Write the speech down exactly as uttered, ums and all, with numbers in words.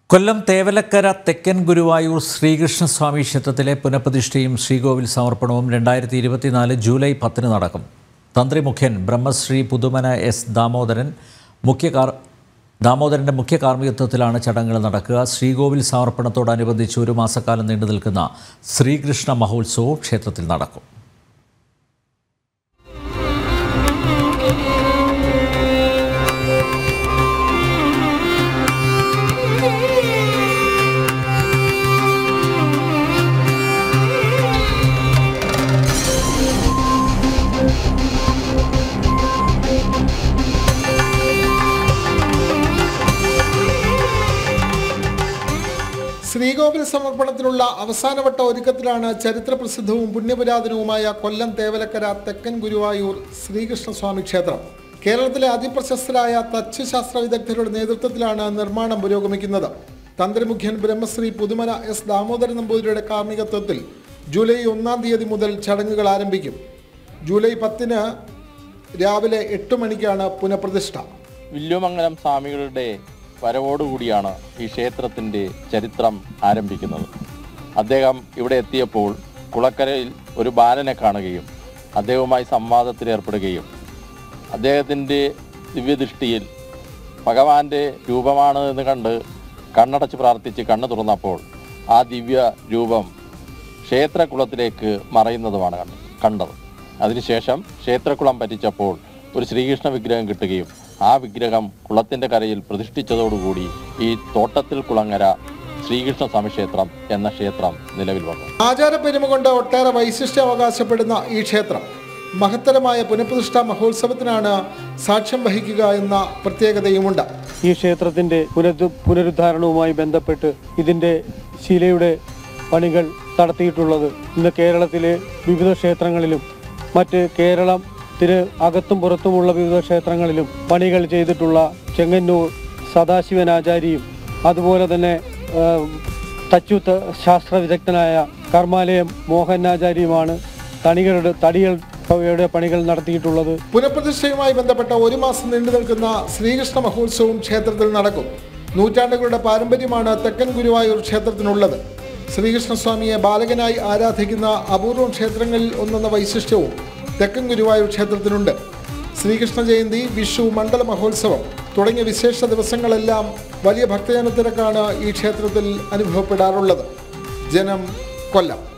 കൊല്ലം തേവലക്കര തെക്കൻ ഗുരുവായൂർ ശ്രീകൃഷ്ണസ്വാമി ക്ഷേത്രത്തിലെ പുനഃപ്രതിഷ്ഠയും ശ്രീകോവിൽ സമർപ്പണവും രണ്ടായിരത്തി ഇരുപത്തിനാല് ജൂലൈ പത്തിന് നടക്കും. തന്ത്രി മുഖ്യൻ ബ്രഹ്മശ്രീ പുതുമന എസ് ദാമോദരൻ മുഖ്യ ദാമോദരൻ്റെ മുഖ്യ കാർമ്മികത്വത്തിലാണ് ചടങ്ങുകൾ നടക്കുക. ശ്രീകോവിൽ സമർപ്പണത്തോടനുബന്ധിച്ച് ഒരു മാസക്കാലം നീണ്ടു നിൽക്കുന്ന ശ്രീകൃഷ്ണ മഹോത്സവവും ക്ഷേത്രത്തിൽ നടക്കും. ശ്രീകോവിൽ സമർപ്പണത്തിനുള്ള അവസാനവട്ട ഒരുക്കത്തിലാണ് ചരിത്രപ്രസിദ്ധവും പുണ്യപുരാതനവുമായ കൊല്ലം തേവലക്കര തെക്കൻ ഗുരുവായൂർ ശ്രീകൃഷ്ണസ്വാമി ക്ഷേത്രം. കേരളത്തിലെ അതിപ്രശസ്തരായ തച്ചുശാസ്ത്ര വിദഗ്ധരുടെ നേതൃത്വത്തിലാണ് നിർമ്മാണം പുരോഗമിക്കുന്നത്. തന്ത്രിമുഖ്യൻ ബ്രഹ്മശ്രീ പുതുമന എസ് ദാമോദരൻ നമ്പൂതിരിയുടെ കാർമ്മികത്വത്തിൽ ജൂലൈ ഒന്നാം തീയതി മുതൽ ചടങ്ങുകൾ ആരംഭിക്കും. ജൂലൈ പത്തിന് രാവിലെ എട്ട് മണിക്കാണ് പുനഃപ്രതിഷ്ഠ. വില്ലുമംഗലം സ്വാമികളുടെ വരവോടുകൂടിയാണ് ഈ ക്ഷേത്രത്തിൻ്റെ ചരിത്രം ആരംഭിക്കുന്നത്. അദ്ദേഹം ഇവിടെ എത്തിയപ്പോൾ കുളക്കരയിൽ ഒരു ബാലനെ കാണുകയും അദ്ദേഹവുമായി സംവാദത്തിലേർപ്പെടുകയും അദ്ദേഹത്തിൻ്റെ ദിവ്യദൃഷ്ടിയിൽ ഭഗവാന്റെ രൂപമാണ് എന്ന് കണ്ട് കണ്ണടച്ച് പ്രാർത്ഥിച്ച് കണ്ണു തുറന്നപ്പോൾ ആ ദിവ്യ രൂപം ക്ഷേത്രകുളത്തിലേക്ക് മറയുന്നതുമാണ് കണ്ടത്. അതിനുശേഷം ക്ഷേത്രകുളം പറ്റിച്ചപ്പോൾ ഒരു ശ്രീകൃഷ്ണ വിഗ്രഹം കിട്ടുകയും ആ വിഗ്രഹം കുളത്തിൻ്റെ കരയിൽ പ്രതിഷ്ഠിച്ചതോടുകൂടി ഈ തോട്ടത്തിൽ കുളങ്ങര ശ്രീകൃഷ്ണസ്വാമി ക്ഷേത്രം എന്ന ക്ഷേത്രം നിലവിൽ വന്നു. ആചാരപ്പെരുമ കൊണ്ട് ഒട്ടേറെ വൈശിഷ്ട്യം അവകാശപ്പെടുന്ന ഈ ക്ഷേത്രം മഹത്തരമായ പുനഃപ്രതിഷ്ഠാ മഹോത്സവത്തിനാണ് സാക്ഷ്യം വഹിക്കുക എന്ന പ്രത്യേകതയുമുണ്ട്. ഈ ക്ഷേത്രത്തിൻ്റെ പുനരു പുനരുദ്ധാരണവുമായി ബന്ധപ്പെട്ട് ഇതിൻ്റെ ശിലയുടെ പണികൾ നടത്തിയിട്ടുള്ളത് ഇന്ന് കേരളത്തിലെ വിവിധ ക്ഷേത്രങ്ങളിലും മറ്റ് കേരളം ത്തിന് അകത്തും പുറത്തുമുള്ള വിവിധ ക്ഷേത്രങ്ങളിലും പണികൾ ചെയ്തിട്ടുള്ള ചെങ്ങന്നൂർ സദാശിവനാചാരിയും അതുപോലെ തന്നെ തച്ചു ശാസ്ത്ര വിദഗ്ധനായ കർമാലയം മോഹനാചാരിയുമാണ് തണികളുടെ തടികളുടെ പണികൾ നടത്തിയിട്ടുള്ളത്. പുനഃപ്രതിഷ്ഠയുമായി ബന്ധപ്പെട്ട ഒരു മാസം നീണ്ടു നിൽക്കുന്ന ശ്രീകൃഷ്ണ മഹോത്സവവും ക്ഷേത്രത്തിൽ നടക്കും. നൂറ്റാണ്ടുകളുടെ പാരമ്പര്യമാണ് തെക്കൻ ഗുരുവായൂർ ക്ഷേത്രത്തിനുള്ളത്. ശ്രീകൃഷ്ണസ്വാമിയെ ബാലകനായി ആരാധിക്കുന്ന അപൂർവം ക്ഷേത്രങ്ങളിൽ ഒന്നെന്ന വൈശിഷ്ട്യവും തെക്കൻ ഗുരുവായൂർ ക്ഷേത്രത്തിനുണ്ട്. ശ്രീകൃഷ്ണ ജയന്തി, വിഷു, മണ്ഡല മഹോത്സവം തുടങ്ങിയ വിശേഷ ദിവസങ്ങളെല്ലാം വലിയ ഭക്തജന തിരക്കാണ് ഈ ക്ഷേത്രത്തിൽ അനുഭവപ്പെടാറുള്ളത്. ജനം, കൊല്ലം.